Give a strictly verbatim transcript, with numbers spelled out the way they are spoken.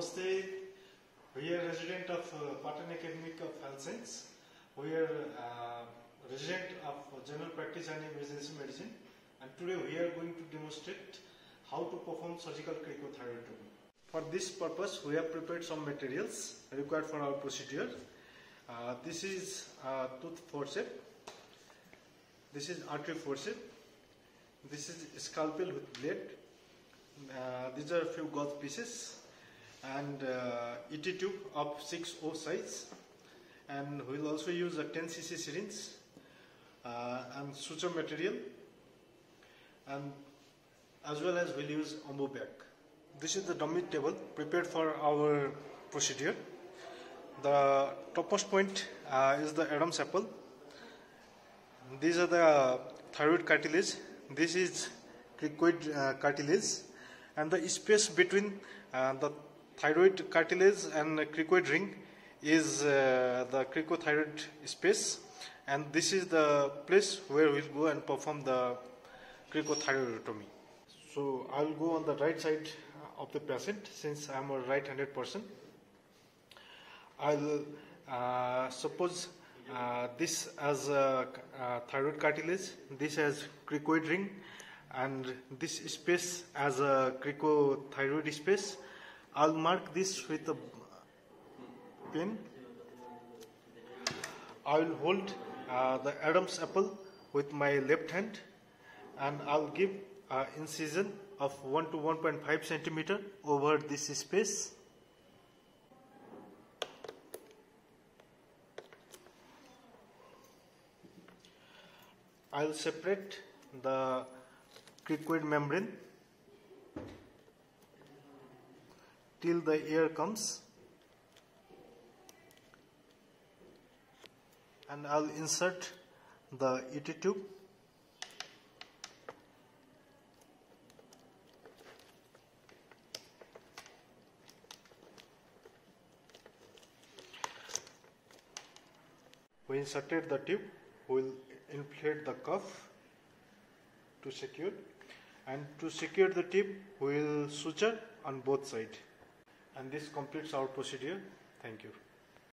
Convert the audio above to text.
Namaste. We are resident of uh, Patan Academic of Health Science. We are uh, resident of General Practice and Emergency Medicine, and today we are going to demonstrate how to perform surgical cricothyroidotomy. For this purpose, we have prepared some materials required for our procedure. Uh, this is uh, tooth forceps. This is artery forceps. This is scalpel with blade. Uh, these are a few gauze pieces and uh, E T tube of six O size, and we will also use a ten C C syringe uh, and suture material, and as well as we will use Ombo bag. This is the dummy table prepared for our procedure. The topmost point uh, is the Adam's apple. These are the thyroid cartilage. This is cricoid uh, cartilage, and the space between uh, the thyroid cartilage and the cricoid ring is uh, the cricothyroid space, and this is the place where we'll go and perform the cricothyroidotomy. So I'll go on the right side of the patient since I'm a right-handed person. I'll uh, suppose uh, this as a uh, thyroid cartilage, this as cricoid ring, and this space as a cricothyroid space. I'll mark this with a pen. I will hold uh, the Adam's apple with my left hand, and I'll give an incision of one to one point five centimeter over this space. I'll separate the cricoid membrane till the air comes, and I'll insert the E T tube. We inserted the tube. We will inflate the cuff to secure, and to secure the tube we will suture on both sides, and this completes our procedure. Thank you.